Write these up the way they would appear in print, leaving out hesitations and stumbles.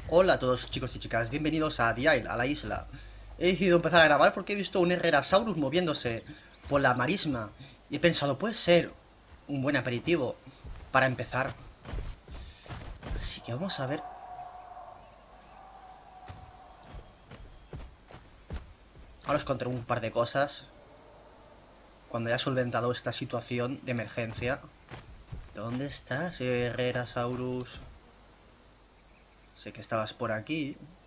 Hola a todos chicos y chicas, bienvenidos a The Isle, a la isla. He decidido empezar a grabar porque he visto un Herrerasaurus moviéndose por la marisma y he pensado, puede ser un buen aperitivo para empezar. Así que vamos a ver. Ahora os contaré un par de cosas cuando haya solventado esta situación de emergencia. ¿Dónde estás, Herrerasaurus? Sé que estabas por aquí.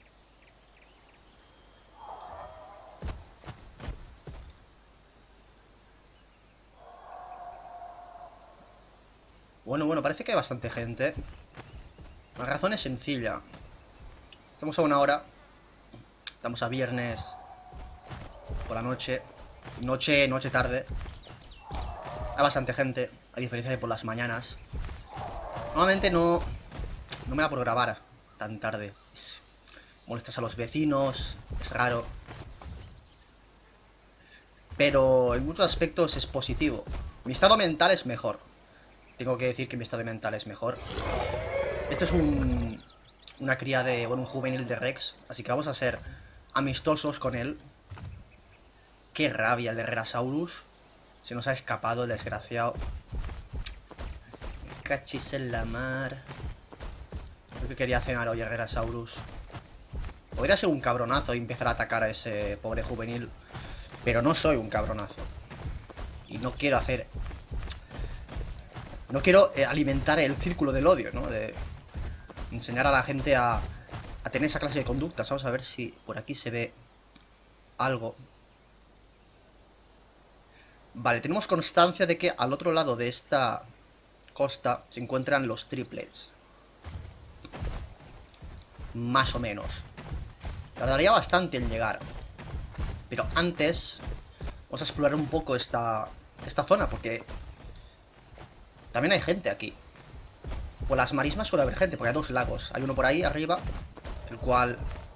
Bueno, parece que hay bastante gente. La razón es sencilla. Estamos a una hora. Estamos a viernes por la noche. Noche tarde. Hay bastante gente, a diferencia de por las mañanas. Normalmente no me da por grabar tan tarde. Molestas a los vecinos, es raro. Pero en muchos aspectos es positivo. Mi estado mental es mejor. Tengo que decir que mi estado mental es mejor. Este es una cría de, bueno, un juvenil de Rex. Así que vamos a ser amistosos con él. Qué rabia el Herrerasaurus. Se nos ha escapado el desgraciado. Cachis en la mar. Creo que quería cenar hoy Herrerasaurus. Podría ser un cabronazo y empezar a atacar a ese pobre juvenil. Pero no soy un cabronazo. Y no quiero hacer... No quiero alimentar el círculo del odio, ¿no? De enseñar a la gente a tener esa clase de conductas. Vamos a ver si por aquí se ve algo. Vale, tenemos constancia de que al otro lado de esta costa se encuentran los triplets. Más o menos. Tardaría bastante en llegar. Pero antes vamos a explorar un poco esta zona, porque también hay gente aquí. Por las marismas suele haber gente, porque hay dos lagos. Hay uno por ahí arriba, el cual...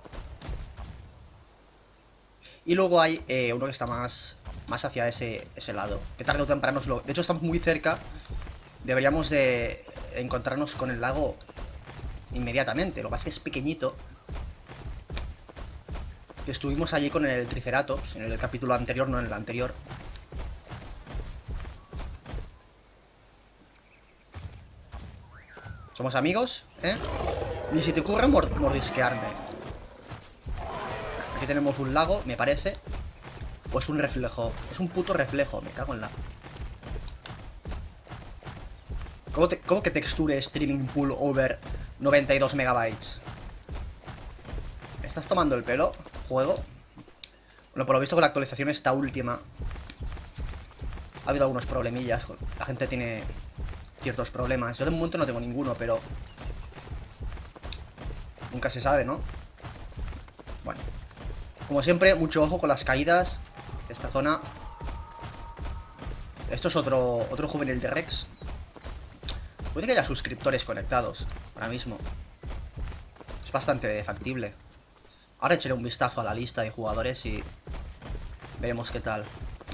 Y luego hay uno que está más hacia ese lado. Que tarde o temprano... De hecho estamos muy cerca. Deberíamos de encontrarnos con el lago inmediatamente. Lo que pasa es que es pequeñito. Estuvimos allí con el Triceratops en el capítulo anterior, no en el anterior. ¿Somos amigos? ¿Eh? Ni si te ocurre mordisquearme. Aquí tenemos un lago, me parece. O es un reflejo. Es un puto reflejo, me cago en la... ¿Cómo que texture streaming pool over 92 megabytes? ¿Me estás tomando el pelo, juego? Bueno, por lo visto con la actualización esta última ha habido algunos problemillas. La gente tiene ciertos problemas. Yo de momento no tengo ninguno, pero nunca se sabe, ¿no? Bueno, como siempre, mucho ojo con las caídas. Esta zona... Esto es otro juvenil de Rex. Puede que haya suscriptores conectados ahora mismo. Es bastante factible. Ahora echaré un vistazo a la lista de jugadores y veremos qué tal.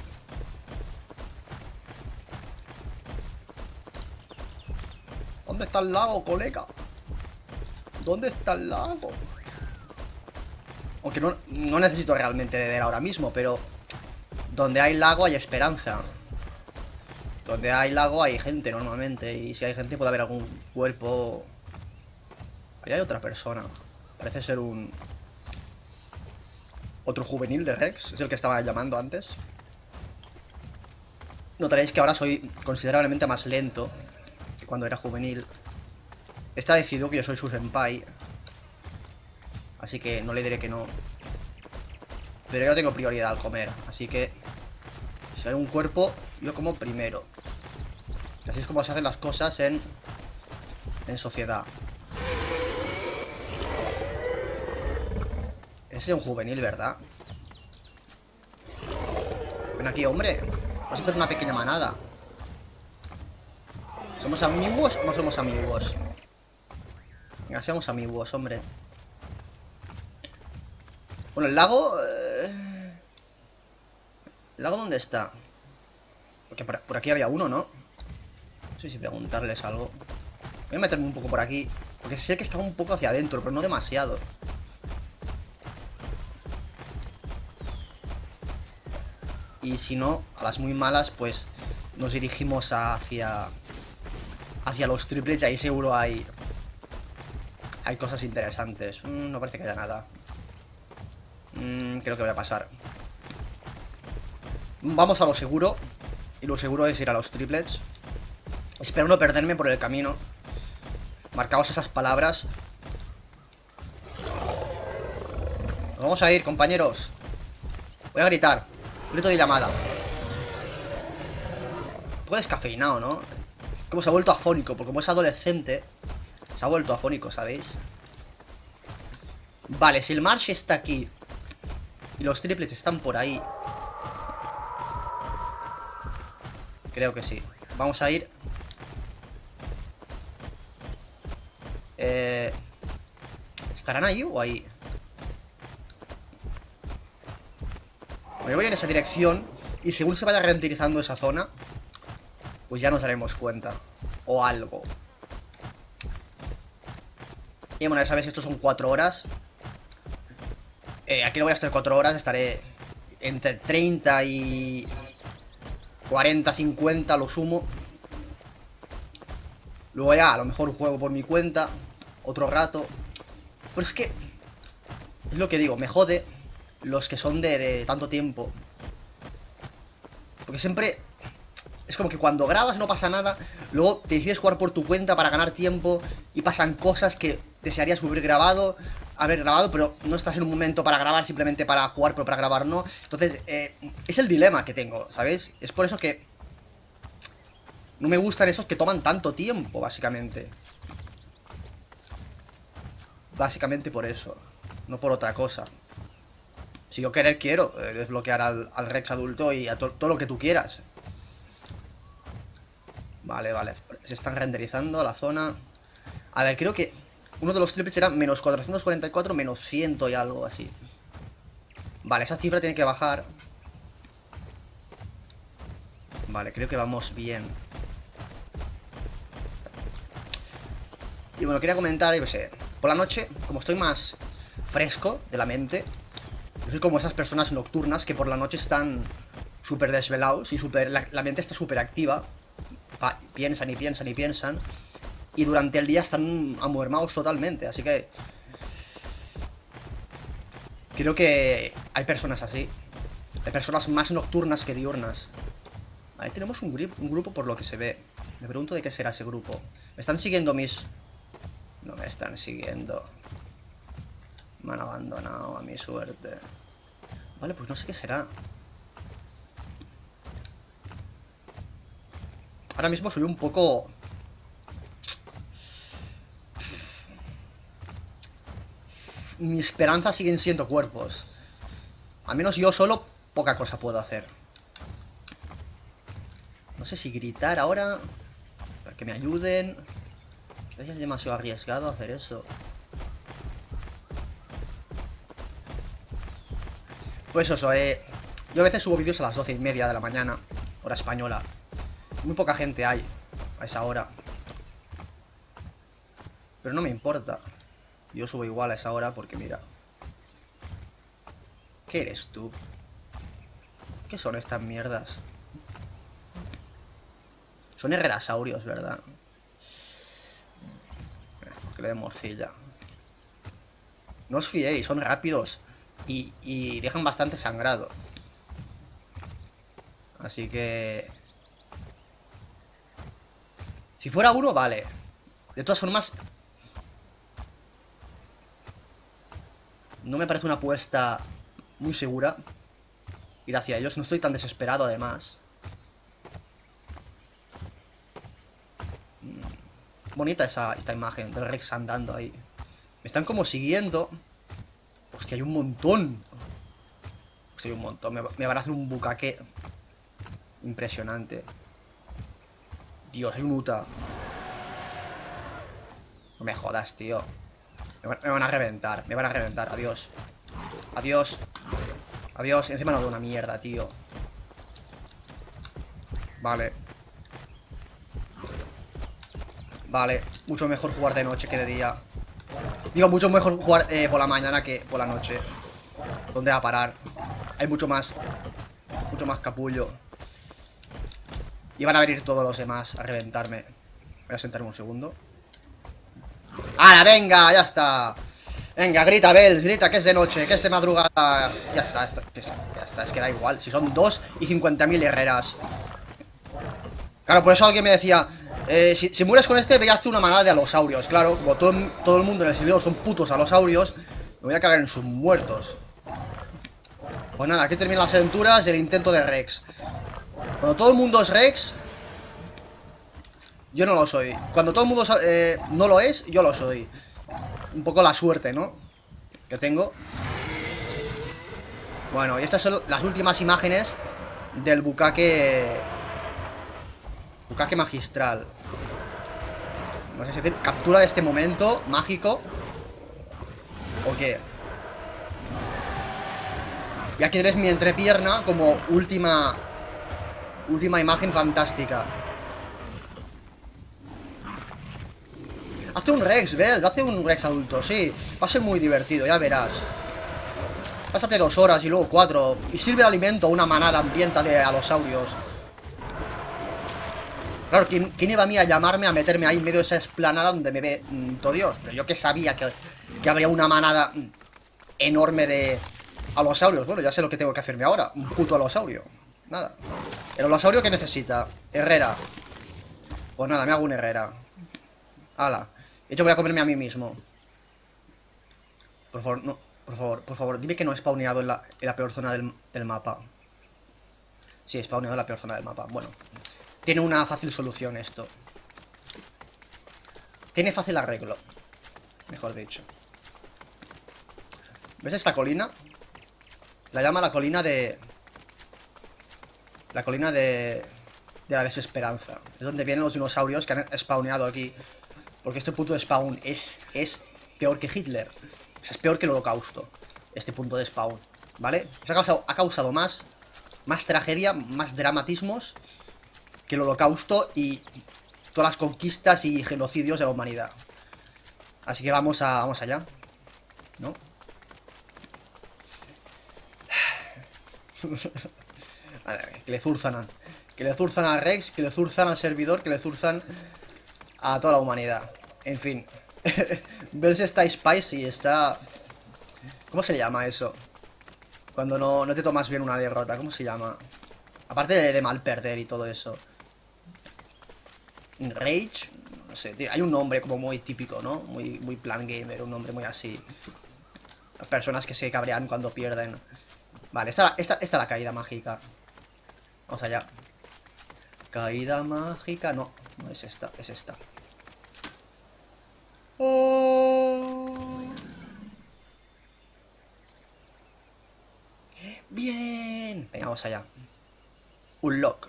¿Dónde está el lago, colega? ¿Dónde está el lago? Aunque no necesito realmente beber ahora mismo, pero donde hay lago hay esperanza. Donde hay lago hay gente normalmente. Y si hay gente puede haber algún cuerpo. Ahí hay otra persona. Parece ser otro juvenil de Rex. Es el que estaba llamando antes. Notaréis que ahora soy considerablemente más lento que cuando era juvenil. Está decidido que yo soy su senpai. Así que no le diré que no. Pero yo tengo prioridad al comer. Así que si hay un cuerpo, yo como primero. Así es como se hacen las cosas en sociedad. Ese es un juvenil, ¿verdad? Ven aquí, hombre. Vamos a hacer una pequeña manada. ¿Somos amigos o no somos amigos? Venga, seamos amigos, hombre. Bueno, el lago... ¿El lago dónde está? Porque por aquí había uno, ¿no? No sé si preguntarles algo. Voy a meterme un poco por aquí. Porque sé que estaba un poco hacia adentro, pero no demasiado. Y si no, a las muy malas, pues nos dirigimos hacia los triplets. Y ahí seguro hay cosas interesantes. No parece que haya nada. Creo que voy a pasar. Vamos a lo seguro. Y lo seguro es ir a los triplets. Espero no perderme por el camino. Marcaos esas palabras. Nos vamos a ir, compañeros. Voy a gritar. Grito de llamada. Un poco descafeinado, ¿no? Como se ha vuelto afónico. Porque como es adolescente, se ha vuelto afónico, ¿sabéis? Vale, si el Marsh está aquí y los triplets están por ahí, creo que sí. Vamos a ir. ¿Estarán ahí o ahí? Me voy en esa dirección. Y según se vaya renderizando esa zona, pues ya nos daremos cuenta. O algo. Y bueno, ya sabéis, estos son 4 horas. Aquí no voy a estar 4 horas. Estaré entre 30 y 40, 50 lo sumo. Luego ya a lo mejor juego por mi cuenta otro rato. Pero es que es lo que digo, me jode los que son de tanto tiempo. Porque siempre es como que cuando grabas no pasa nada. Luego te decides jugar por tu cuenta para ganar tiempo y pasan cosas que desearías haber grabado, pero no estás en un momento para grabar, simplemente para jugar, pero para grabar no. Entonces, es el dilema que tengo, ¿sabéis? Es por eso que no me gustan esos que toman tanto tiempo, básicamente. Básicamente por eso, no por otra cosa. Si yo querer, quiero desbloquear al Rex adulto y a todo lo que tú quieras. Vale, vale. Se están renderizando la zona. A ver, creo que uno de los triplets era menos 444, menos 100 y algo así. Vale, esa cifra tiene que bajar. Vale, creo que vamos bien. Y bueno, quería comentar, yo qué sé, por la noche, como estoy más fresco de la mente, yo soy como esas personas nocturnas que por la noche están súper desvelados y la mente está súper activa. Piensan y piensan y piensan. Y durante el día están amuermados totalmente, así que creo que hay personas así. Hay personas más nocturnas que diurnas. Ahí tenemos un grupo por lo que se ve. Me pregunto de qué será ese grupo. ¿Me están siguiendo mis...? No me están siguiendo. Me han abandonado a mi suerte. Vale, pues no sé qué será. Ahora mismo soy un poco... Mi esperanza siguen siendo cuerpos. Al menos yo solo poca cosa puedo hacer. No sé si gritar ahora para que me ayuden. Quizás es demasiado arriesgado hacer eso. Pues eso, yo a veces subo vídeos a las 12:30 de la mañana, hora española. Muy poca gente hay a esa hora. Pero no me importa. Yo subo igual a esa hora porque mira. ¿Qué eres tú? ¿Qué son estas mierdas? Son herrerasaurios, ¿verdad? Que le de morcilla. No os fiéis, son rápidos y dejan bastante sangrado. Así que... Si fuera uno, vale. De todas formas... No me parece una apuesta muy segura ir hacia ellos. No estoy tan desesperado, además. Bonita esta imagen del Rex andando ahí. Me están como siguiendo. Hostia, hay un montón. Hostia, hay un montón. Me van a hacer un bucaque impresionante. Dios, hay un Uta. No me jodas, tío. Me van a reventar. Me van a reventar. Adiós. Adiós. Adiós. Encima no veo una mierda, tío. Vale. Vale, mucho mejor jugar de noche que de día. Digo, mucho mejor jugar por la mañana que por la noche. ¿Dónde va a parar? Hay mucho más capullo. Y van a venir todos los demás a reventarme. Voy a sentarme un segundo. ¡Hala, venga! ¡Ya está! Venga, grita, Bel, grita que es de noche, que es de madrugada. Ya está, ya está, es que da igual. Si son 2 y 50.000 herreras. Claro, por eso alguien me decía, si mueres con este, veas tú una manada de alosaurios. Claro, como todo el mundo en el servidor son putos alosaurios, me voy a cagar en sus muertos. Pues nada, aquí terminan las aventuras del intento de Rex. Cuando todo el mundo es Rex, yo no lo soy. Cuando todo el mundo no lo es, yo lo soy. Un poco la suerte, ¿no? Que tengo. Bueno, y estas son las últimas imágenes del Bukake magistral. No sé si decir, captura de este momento mágico o qué. Y aquí tienes mi entrepierna como última imagen fantástica. Hazte un Rex, Bel, hazte un Rex adulto, sí. Va a ser muy divertido, ya verás. Pásate 2 horas y luego 4. Y sirve de alimento a una manada hambrienta de alosaurios. Claro, ¿quién iba a mí a llamarme a meterme ahí en medio de esa esplanada donde me ve todo Dios? Pero yo que sabía que habría una manada enorme de alosaurios. Bueno, ya sé lo que tengo que hacerme ahora. Un puto alosaurio. Nada. ¿El alosaurio que necesita? Herrera. Pues nada, me hago un herrera. Hala. De hecho voy a comerme a mí mismo. Por favor, no. Por favor, dime que no he spawneado en la peor zona del mapa. Sí, he spawneado en la peor zona del mapa. Bueno. Tiene una fácil solución esto. Tiene fácil arreglo. Mejor dicho. ¿Ves esta colina? La llama la colina de... La colina de la desesperanza. Es donde vienen los dinosaurios que han spawneado aquí. Porque este punto de spawn es peor que Hitler. O sea, es peor que el Holocausto. Este punto de spawn, ¿vale? O sea, ha causado más tragedia, más dramatismos que el Holocausto y todas las conquistas y genocidios de la humanidad. Así que vamos allá, ¿no? Que le zurzan a Rex, que le zurzan al servidor, que le zurzan a toda la humanidad. En fin. Bells está spicy, está... ¿Cómo se llama eso? Cuando no te tomas bien una derrota, ¿cómo se llama? Aparte de mal perder y todo eso. Rage, no sé, tío, hay un nombre como muy típico, ¿no? Muy plan gamer, un nombre muy así. Las personas que se cabrean cuando pierden. Vale, esta es la caída mágica. Vamos allá. Caída mágica, no es esta, es esta. ¡Oh! Bien. Venga, vamos allá. Un lock.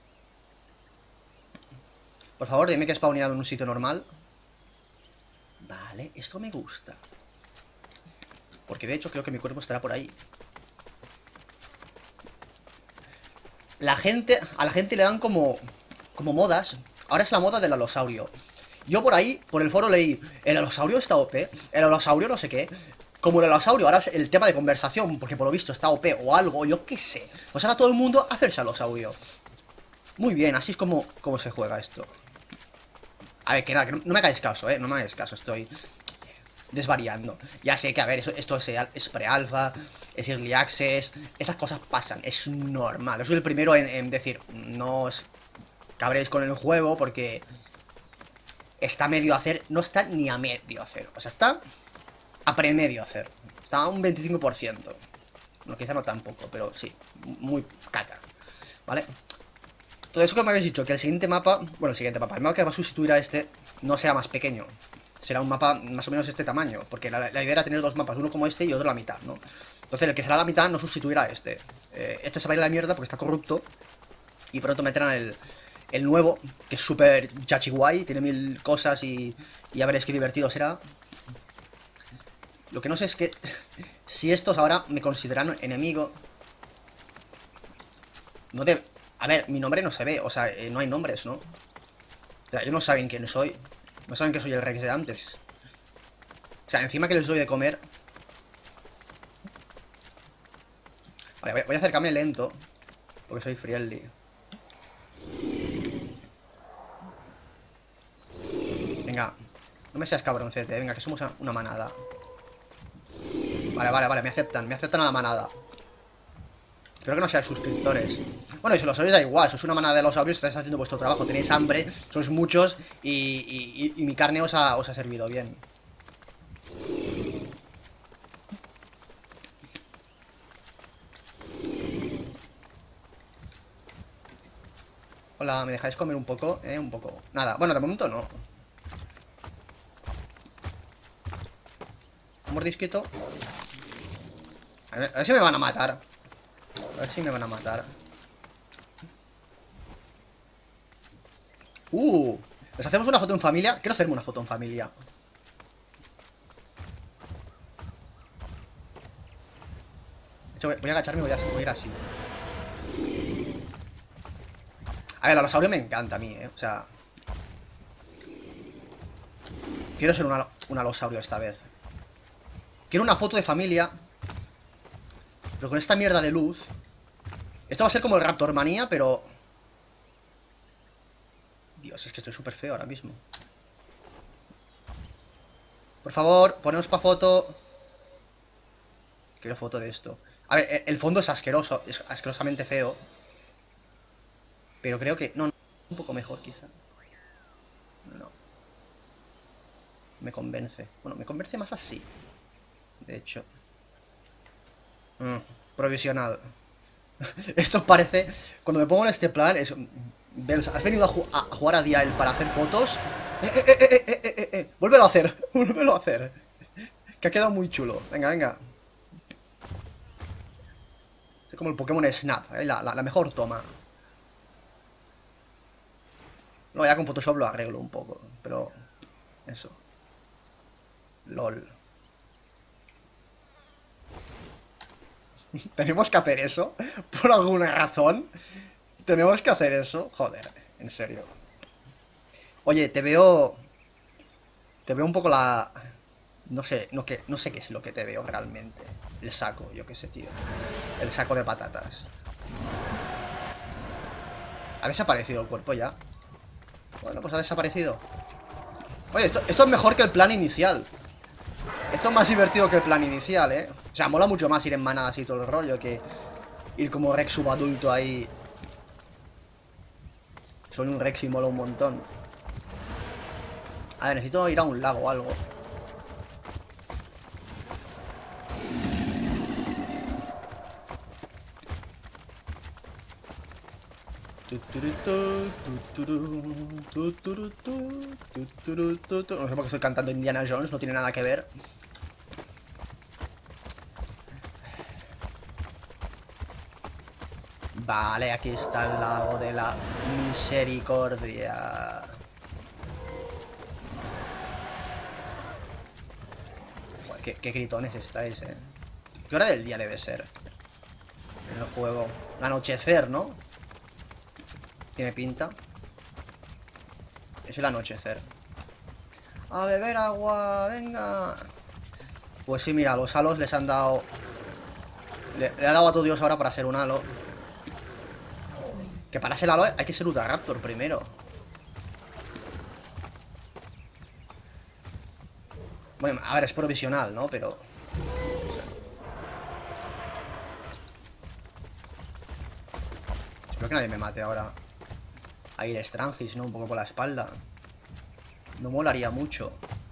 Por favor, dime que he spawneado en un sitio normal. Vale, esto me gusta. Porque de hecho creo que mi cuerpo estará por ahí. A la gente le dan como modas. Ahora es la moda del alosaurio. Yo por ahí, por el foro leí, el alosaurio está OP, el alosaurio no sé qué. Como el alosaurio ahora es el tema de conversación, porque por lo visto está OP o algo, yo qué sé. Pues ahora todo el mundo a hacerse alosaurio. Muy bien, así es como se juega esto. A ver, que nada, que no me hagáis caso, no me hagáis caso, estoy desvariando. Ya sé que, a ver, esto es pre-alfa, es early access, esas cosas pasan, es normal. Yo soy el primero en decir, no os cabréis con el juego porque está medio a hacer, no está ni a medio a hacer, o sea, está a premedio a hacer, está a un 25%. No, quizá no tampoco, pero sí, muy caca, ¿vale? Todo eso que me habéis dicho, que el siguiente mapa, bueno, el mapa que va a sustituir a este no será más pequeño. Será un mapa más o menos de este tamaño, porque la idea era tener 2 mapas, uno como este y otro la mitad, ¿no? Entonces el que será la mitad no sustituirá a este. Este se va a ir a la mierda porque está corrupto. Y pronto meterán el nuevo, que es súper chachi guay, tiene 1000 cosas y ya veréis qué divertido será. Lo que no sé es que si estos ahora me consideran enemigo. No A ver, mi nombre no se ve, o sea, no hay nombres, ¿no? O sea, ellos no saben quién soy. No saben que soy el Rex de antes. O sea, encima que les doy de comer. Vale, voy a acercarme lento. Porque soy friendly. Venga. No me seas cabroncete, venga, que somos una manada. Vale, me aceptan a la manada. Espero que no sean suscriptores. Bueno, y si los sois da igual, sois una manada de los audios, estáis haciendo vuestro trabajo, tenéis hambre, sois muchos y mi carne os ha servido bien. Hola, ¿me dejáis comer un poco? Un poco. Nada, bueno, de momento no. Un mordisquito. A ver si me van a matar. A ver si me van a matar. ¿Les hacemos una foto en familia? Quiero hacerme una foto en familia. De hecho, voy a agacharme y voy a ir así. A ver, el alosaurio me encanta a mí, O sea... Quiero ser un alosaurio esta vez. Quiero una foto de familia. Pero con esta mierda de luz. Esto va a ser como el Raptor Manía, pero... Dios, es que estoy súper feo ahora mismo. Por favor, ponemos pa' foto. Quiero foto de esto. A ver, el fondo es asqueroso. Es asquerosamente feo. Pero creo que... No, un poco mejor quizá. No. Me convence. Bueno, me convence más así. De hecho. Provisional. Esto parece... Cuando me pongo en este plan es... ¿Has venido a jugar a Dial para hacer fotos? Vuélvelo a hacer. Vuélvelo a hacer. Que ha quedado muy chulo. Venga, venga. Es como el Pokémon Snap. La mejor toma. No, ya con Photoshop lo arreglo un poco. Pero... Eso. LOL. ¿Tenemos que hacer eso? ¿Por alguna razón? ¿Tenemos que hacer eso? Joder, en serio. Oye, te veo... Te veo un poco la... No sé, no sé qué es lo que te veo realmente. El saco, yo qué sé, tío. El saco de patatas. ¿Ha desaparecido el cuerpo ya? Bueno, pues ha desaparecido. Oye, esto es mejor que el plan inicial. Esto es más divertido que el plan inicial, O sea, mola mucho más ir en manadas y todo el rollo que ir como Rex subadulto ahí. Soy un Rex y mola un montón. A ver, necesito ir a un lago o algo. No sé por qué estoy cantando Indiana Jones, no tiene nada que ver. Vale, aquí está el lago de la misericordia. Joder, qué gritones estáis, ¿Qué hora del día debe ser? En el juego. El anochecer, ¿no? Tiene pinta. Es el anochecer. A beber agua, venga. Pues sí, mira, los halos les han dado... Le ha dado a todo Dios ahora para ser un halo. Que para ser halo hay que ser Utahraptor primero. Bueno, a ver, es provisional, ¿no? Pero... Espero que nadie me mate ahora. Ahí de Strangis, ¿no? Un poco por la espalda. No molaría mucho.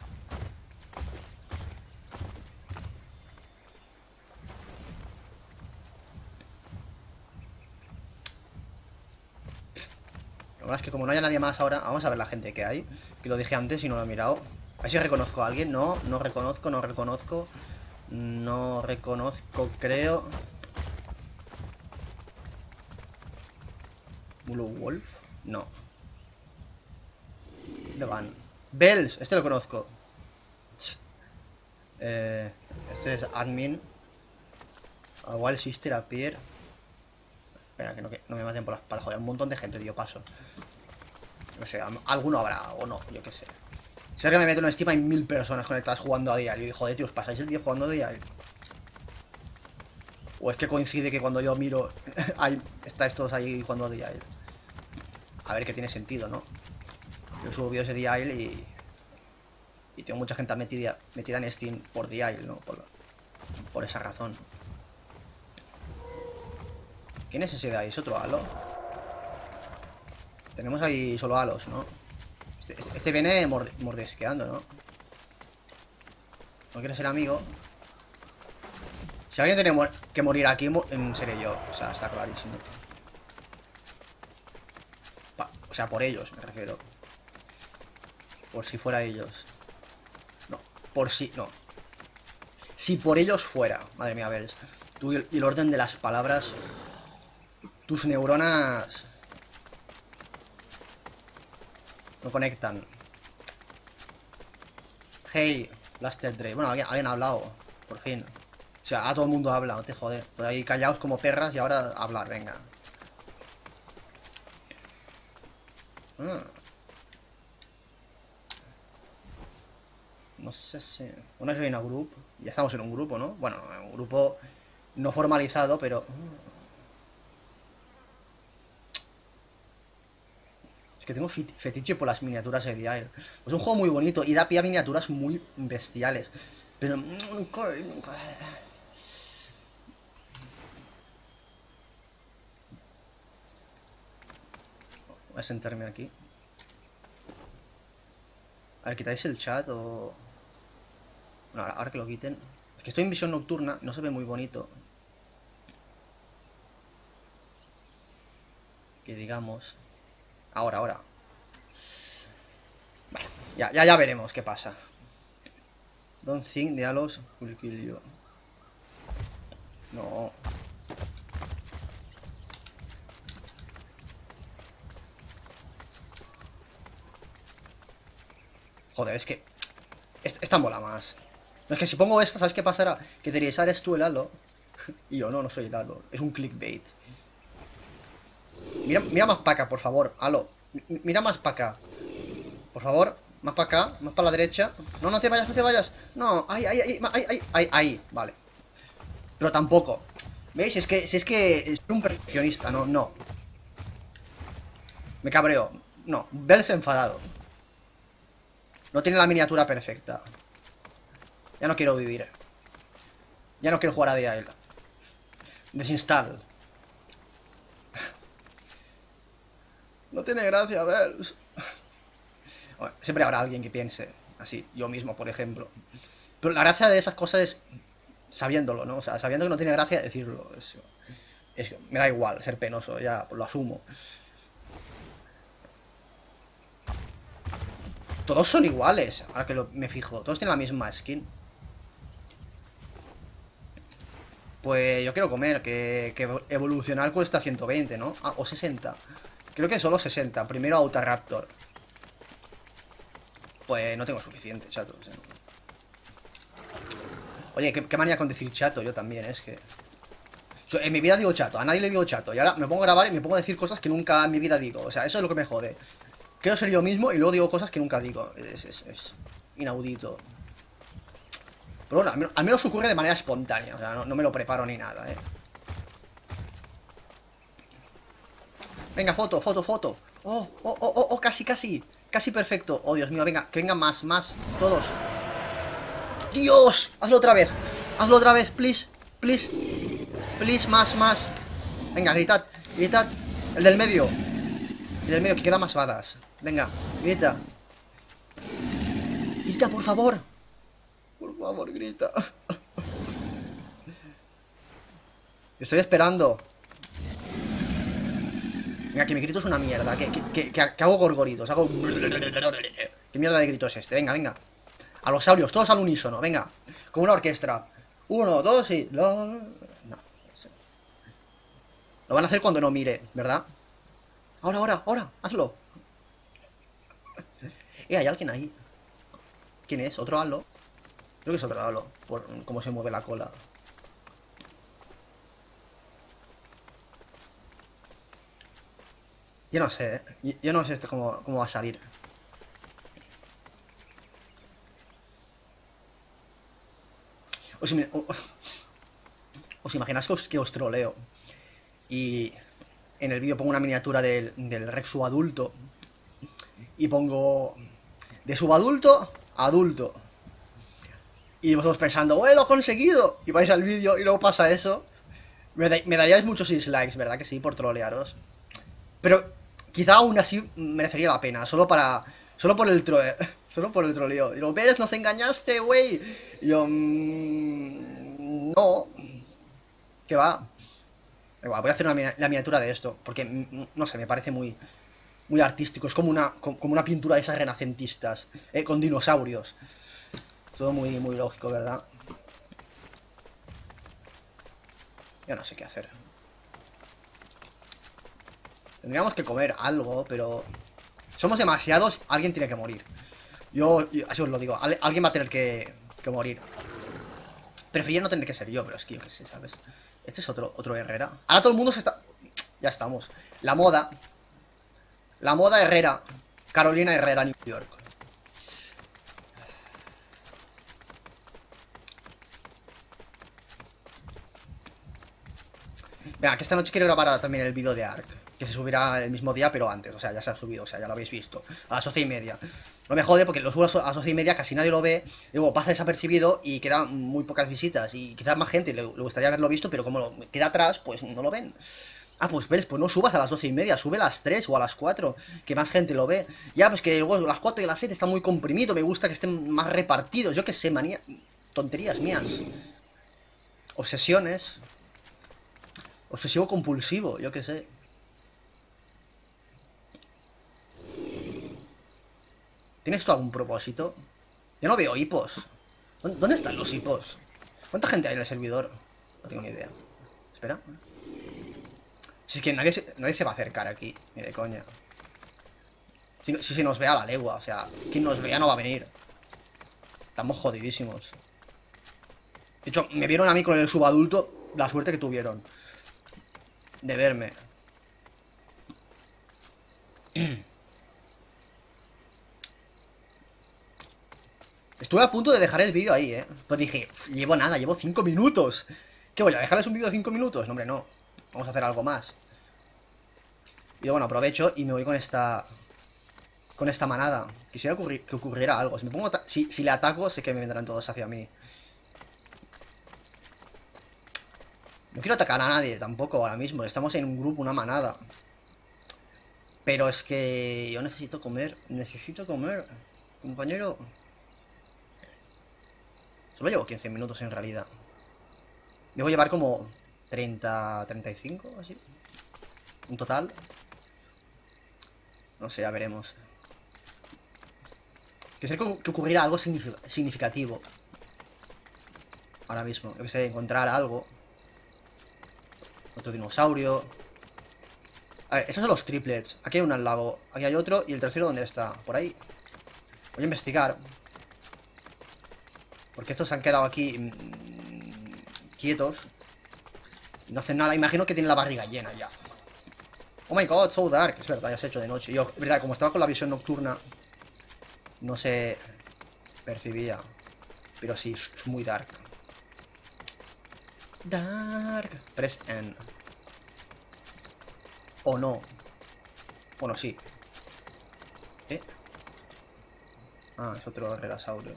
Lo bueno es que como no haya nadie más ahora, vamos a ver la gente que hay. Que lo dije antes y no lo he mirado. A ver si reconozco a alguien. No, no reconozco, no reconozco. No reconozco, creo. Blue Wolf. No. ¿Dónde van? Bells, este lo conozco. Este es admin. Igual Sister Appear. Espera, que no me maten por las palas. Joder, un montón de gente, tío, paso. No sé, alguno habrá o no, yo qué sé. Sé que me meto en Steam, hay 1000 personas conectadas jugando a diario. Y joder, tío, ¿os pasáis el día jugando a diario? O es que coincide que cuando yo miro, estáis todos ahí jugando a diario. A ver, que tiene sentido, ¿no? Yo subo vídeos de diario y tengo mucha gente metida en Steam por diario, ¿no? Por esa razón. ¿Quién es ese de ahí? ¿Es otro halo? Tenemos ahí solo halos, ¿no? Este viene mordisqueando, ¿no? No quiere ser amigo. Si alguien tiene que morir aquí, seré yo. O sea, está clarísimo. O sea, por ellos, me refiero. Por si fuera ellos. No, por si... No. Si por ellos fuera. Madre mía, a ver. Tú y el orden de las palabras. Tus neuronas... no conectan. Hey, Blaster Dre. Bueno, alguien ha hablado. Por fin. O sea, a todo el mundo habla, no te joder. Pues ahí callaos como perras y ahora hablar, venga. No sé si... Una join a group. Ya estamos en un grupo, ¿no? Bueno, un grupo no formalizado, pero... Es que tengo fetiche por las miniaturas de Dial. Es un juego muy bonito y da pie a miniaturas muy bestiales. Pero nunca... Voy a sentarme aquí. A ver, ¿quitáis el chat o...? No, ahora que lo quiten. Es que estoy en visión nocturna, no se ve muy bonito. Que digamos... Ahora. Bueno, ya veremos qué pasa. Don't think diálogos will kill you. No. Joder, es que... Esta mola más. No, es que si pongo esta, ¿sabes qué pasará? Que diréis, eres tú el halo. Y yo, no soy el halo. Es un clickbait. Mira más para acá, por favor. Halo. Mira más para acá. Por favor. Más para acá. Más para la derecha. No, no te vayas, no te vayas. No, ahí. Vale. Pero tampoco. ¿Veis? Si es que es un perfeccionista. No. Me cabreo. No. Verse enfadado. No tiene la miniatura perfecta. Ya no quiero vivir. Ya no quiero jugar a DL. Desinstall. No tiene gracia, Bells. Bueno, siempre habrá alguien que piense así. Yo mismo, por ejemplo. Pero la gracia de esas cosas es sabiéndolo, ¿no? O sea, sabiendo que no tiene gracia decirlo. Me da igual ser penoso, ya lo asumo. Todos son iguales, ahora que me fijo. Todos tienen la misma skin. Pues yo quiero comer, que evolucionar cuesta 120, ¿no? Ah, o 60. Creo que solo 60. Primero Autaraptor. Pues no tengo suficiente, chato. O sea, no. Oye, ¿qué manía con decir chato? Yo también, es que... Yo en mi vida digo chato, a nadie le digo chato. Y ahora me pongo a grabar y me pongo a decir cosas que nunca en mi vida digo. O sea, eso es lo que me jode. Quiero ser yo mismo y luego digo cosas que nunca digo. Es inaudito. Pero bueno, al menos ocurre de manera espontánea. O sea, no me lo preparo ni nada, Venga, foto. Oh, casi. Casi perfecto. Oh, Dios mío, venga, que vengan más. Todos. ¡Dios! Hazlo otra vez, please. Please, más. Venga, gritad. El del medio. Que queda más badas. Venga, grita. Grita, por favor. Por favor, grita. Estoy esperando. Venga, que mi grito es una mierda. Que hago gorgoritos. ¿Qué mierda de grito es este? Venga. A los saurios, todos al unísono. Venga. Como una orquesta. 1, 2 y... No. Lo van a hacer cuando no mire, ¿verdad? Ahora. Hazlo. Hay alguien ahí. ¿Quién es? ¿Otro halo? Creo que es otro halo. Por cómo se mueve la cola. Yo no sé, Yo no sé esto cómo va a salir. os imagináis que os troleo y en el vídeo pongo una miniatura del Rexu adulto y pongo de subadulto a adulto y vosotros pensando, lo he conseguido, y vais al vídeo y luego pasa eso. Me daríais muchos dislikes, ¿verdad? Que sí, por trolearos. Pero quizá aún así merecería la pena, solo por el solo por el troleo. Y lo ves, nos engañaste, güey. Y yo, no, que va. Igual, voy a hacer la miniatura de esto, porque, no sé, me parece muy artístico. Es como una pintura de esas renacentistas, con dinosaurios. Todo muy lógico, ¿verdad? Yo no sé qué hacer. Tendríamos que comer algo, pero... Somos demasiados, alguien tiene que morir. Yo así os lo digo, alguien va a tener que morir. Preferiría no tener que ser yo, pero es que yo qué sé, ¿sabes? Este es otro Herrera. Ahora todo el mundo se está... Ya estamos. La moda Herrera. Carolina Herrera, New York. Venga, que esta noche quiero grabar también el vídeo de Ark, que se subirá el mismo día, pero antes. O sea, ya se ha subido, o sea, ya lo habéis visto. A las 11:30. No me jode porque lo subo a las 11:30, casi nadie lo ve. Luego pasa desapercibido y quedan muy pocas visitas. Y quizás más gente le gustaría haberlo visto, pero como queda atrás, pues no lo ven. Ah, pues ves, pues no subas a las 12:30, sube a las 3 o a las 4, que más gente lo ve. Ya, pues que luego las 4 y las 7 está muy comprimido, me gusta que estén más repartidos. Yo qué sé, manía. Tonterías mías. Obsesiones. Obsesivo compulsivo, yo qué sé. ¿Tienes tú algún propósito? Yo no veo hipos. ¿Dónde están los hipos? ¿Cuánta gente hay en el servidor? No tengo ni idea. Espera. Si es que nadie se va a acercar aquí, ni de coña. Si se nos ve a la legua, o sea, quien nos vea no va a venir. Estamos jodidísimos. De hecho, me vieron a mí con el subadulto, la suerte que tuvieron de verme. Estuve a punto de dejar el vídeo ahí, Pues dije, llevo nada, llevo 5 minutos. ¿Qué voy a dejarles un vídeo de 5 minutos? No, hombre, no. Vamos a hacer algo más. Y bueno, aprovecho y me voy con esta manada. Quisiera que ocurriera algo. Si me pongo si le ataco, sé que me vendrán todos hacia mí. No quiero atacar a nadie tampoco ahora mismo. Estamos en un grupo, una manada. Pero es que yo necesito comer. Necesito comer. Compañero. Solo llevo 15 minutos en realidad. Debo llevar como 30, 35, así. Un total. No sé, ya veremos. Quisiera que ocurriera algo significativo. Ahora mismo. Yo que sé, encontrar algo. Otro dinosaurio. A ver, esos son los triplets. Aquí hay uno al lado. Aquí hay otro. ¿Y el tercero dónde está? Por ahí. Voy a investigar. Porque estos se han quedado aquí quietos. Y no hacen nada. Imagino que tienen la barriga llena ya. Oh my god, so dark. Es verdad, ya se ha hecho de noche. Yo, es verdad, como estaba con la visión nocturna, no se percibía. Pero sí, es muy dark. Dark. Press N. O no. Bueno, sí. Ah, es otro relasaurio.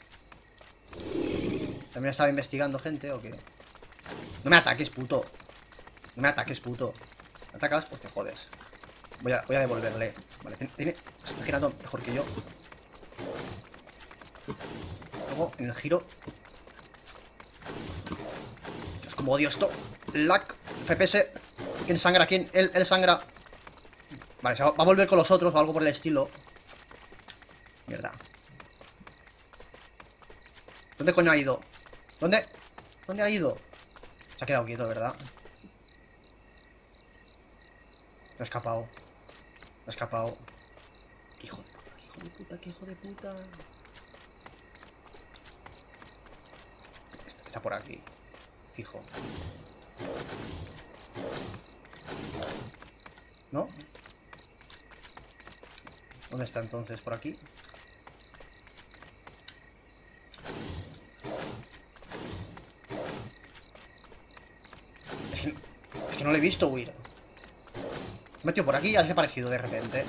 ¿También estaba investigando gente o qué? No me ataques, puto. No me ataques, puto. ¿Me atacas? Pues te jodes. Voy a devolverle. Vale, está girando mejor que yo. Luego, en el giro. Es como odio esto. Lag. FPS. ¿Quién sangra? ¿Quién? Él sangra. Vale, se va a volver con los otros o algo por el estilo. Mierda. ¿Dónde coño ha ido? ¿Dónde? ¿Dónde ha ido? Se ha quedado quieto, ¿verdad? Se ha escapado. Se ha escapado. ¡Qué hijo de puta! ¡Qué hijo de puta! ¡Qué hijo de puta! Está por aquí. Fijo. ¿No? ¿Dónde está entonces? ¿Por aquí? Es que no lo he visto huir. Me he metido por aquí y ha desaparecido de repente.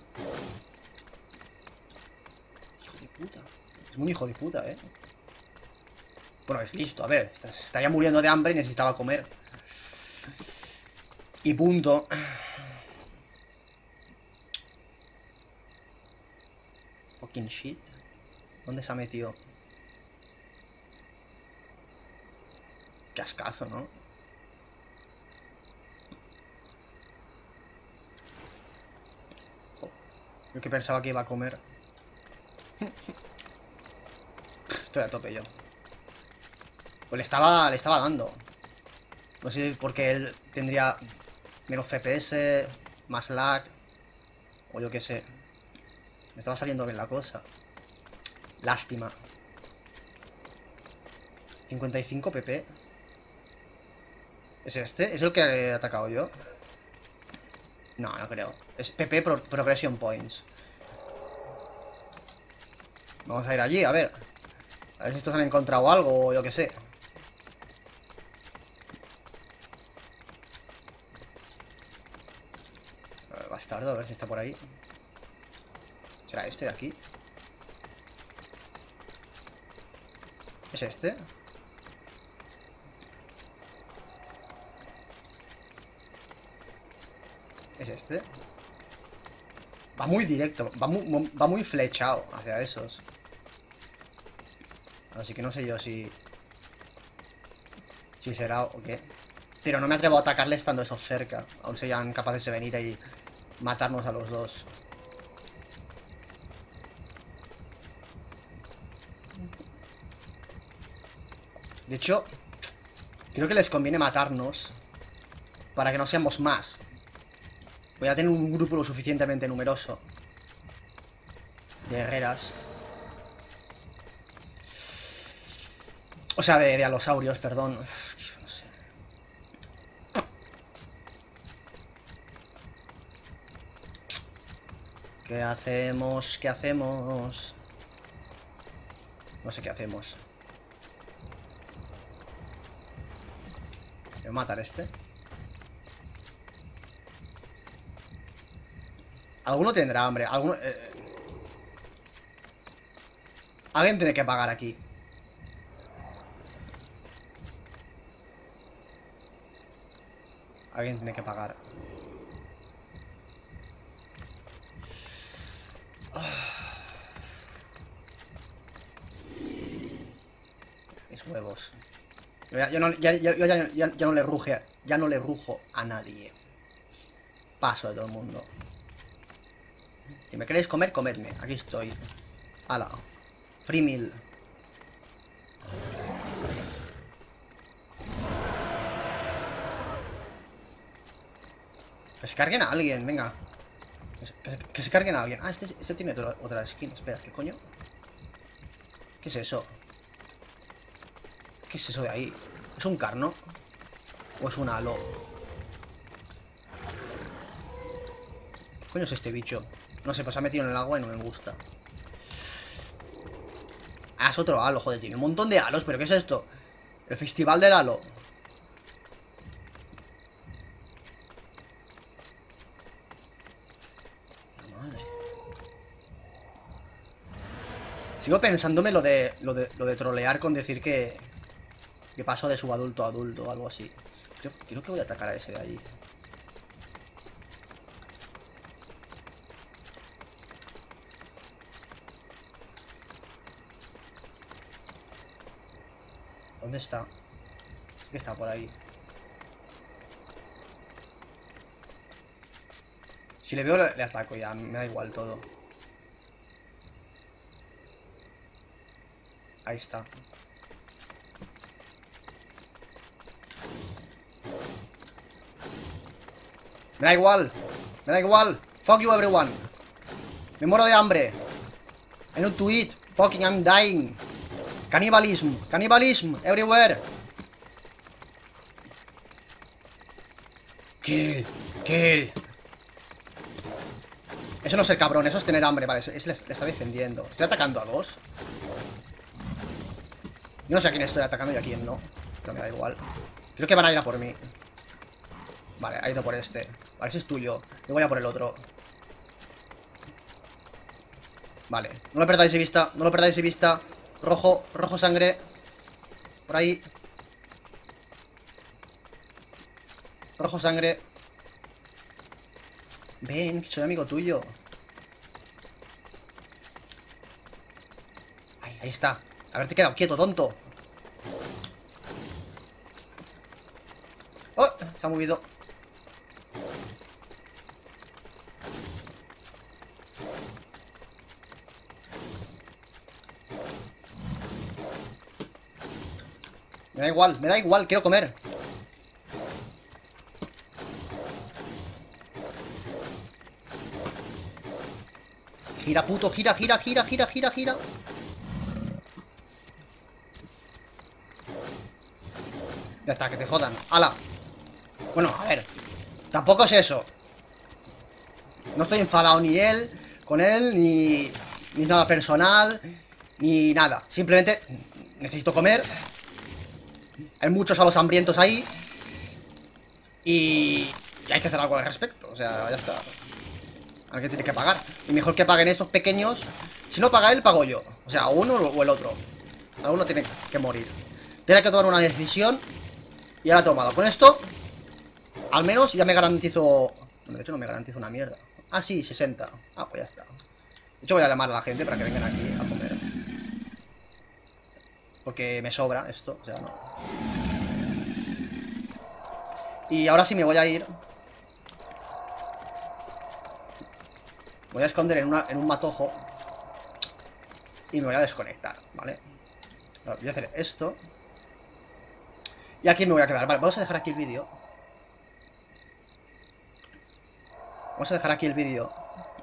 Hijo de puta. Es un hijo de puta, ¿eh? Bueno, es listo. A ver, estaría muriendo de hambre y necesitaba comer. Y punto. Fucking shit. ¿Dónde se ha metido? Qué ascazo, ¿no? Oh, yo que pensaba que iba a comer. Estoy a tope yo. Pues le estaba dando. No sé por qué él tendría menos FPS, más lag, o yo qué sé. Me estaba saliendo bien la cosa. Lástima. 55 PP. ¿Es este? ¿Es el que he atacado yo? No, no creo. Es PP Progression Points. Vamos a ir allí, a ver. A ver si estos han encontrado algo o yo qué sé. Bastardo, a ver si está por ahí. ¿Será este de aquí? ¿Es este? ¿Es este? Va muy directo, va muy flechado hacia esos. Así que no sé yo si será o qué. Pero no me atrevo a atacarle estando esos cerca. Aún sean capaces de venir y matarnos a los dos. De hecho, creo que les conviene matarnos para que no seamos más. Voy a tener un grupo lo suficientemente numeroso de guerreras. O sea, de alosaurios, perdón. No sé. ¿Qué hacemos? ¿Qué hacemos? No sé qué hacemos. Voy a matar a este. Alguno tendrá hambre. Alguien tiene que pagar aquí. Alguien tiene que pagar. Mis huevos. Ya no le ruge. Ya no le rujo a nadie. Paso de todo el mundo. Si me queréis comer, comedme. Aquí estoy. Ala. Free meal. Que se carguen a alguien, venga. Que se carguen a alguien. Ah, este tiene otra skin. Espera, ¿qué coño? ¿Qué es eso? ¿Qué es eso de ahí? ¿Es un carno? ¿O es un halo? ¿Qué coño es este bicho? No sé, pues se ha metido en el agua y no me gusta. Ah, es otro halo, joder, tiene un montón de halos. ¿Pero qué es esto? El festival del halo. La madre. Sigo pensándome lo de trolear con decir que paso de subadulto a adulto o algo así. Creo que voy a atacar a ese de allí. ¿Dónde está? Sí que está por ahí. Si le veo, le ataco ya. Me da igual todo. Ahí está. Me da igual. Me da igual. Fuck you everyone. Me muero de hambre. I need to eat. Fucking I'm dying. Cannibalism. Cannibalism. Everywhere. Kill. Kill. Eso no es ser cabrón, eso es tener hambre. Vale, le está defendiendo. Estoy atacando a dos. Yo no sé a quién estoy atacando y a quién no. Pero me da igual. Creo que van a ir a por mí. Vale, ha ido por este. Vale, ese es tuyo. Yo voy a por el otro. Vale, no lo perdáis de vista. No lo perdáis de vista. Rojo, rojo sangre. Por ahí. Rojo sangre. Ven, que soy amigo tuyo. Ahí está. Haberte quedado quieto, tonto. ¡Oh! Se ha movido. Me da igual, quiero comer. Gira, puto, gira, gira, gira, gira, gira, gira. Ya está, que te jodan. ¡Hala! Bueno, a ver. Tampoco es eso. No estoy enfadado ni él, con él, ni nada personal, ni nada. Simplemente necesito comer. Hay muchos a los hambrientos ahí. Y hay que hacer algo al respecto. O sea, ya está. Alguien tiene que pagar. Y mejor que paguen estos pequeños. Si no paga él, pago yo. O sea, uno o el otro. Cada uno tiene que morir. Tiene que tomar una decisión. Y ya la ha tomado. Con esto, al menos ya me garantizo... De hecho no me garantizo una mierda. Ah, sí, 60. Ah, pues ya está. De hecho voy a llamar a la gente para que vengan aquí a comer. Porque me sobra esto. O sea, no. Y ahora sí me voy a ir. Voy a esconder en un matojo. Y me voy a desconectar, ¿vale? Voy a hacer esto. Y aquí me voy a quedar. Vale, vamos a dejar aquí el vídeo. Vamos a dejar aquí el vídeo.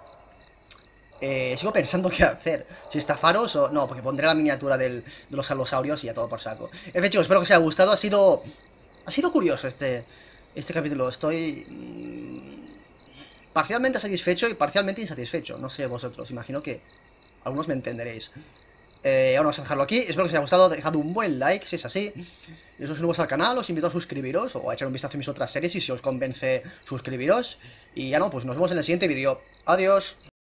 Sigo pensando qué hacer. Si estafaros o... No, porque pondré la miniatura de los alosaurios y ya todo por saco. En fin, chicos, espero que os haya gustado. Ha sido curioso este capítulo. Estoy... parcialmente satisfecho y parcialmente insatisfecho. No sé vosotros. Imagino que algunos me entenderéis. Ahora vamos a dejarlo aquí. Espero que os haya gustado. Dejad un buen like si es así. Si sois nuevos al canal, os invito a suscribiros o a echar un vistazo a mis otras series y si os convence suscribiros. Y ya no, pues nos vemos en el siguiente vídeo. Adiós.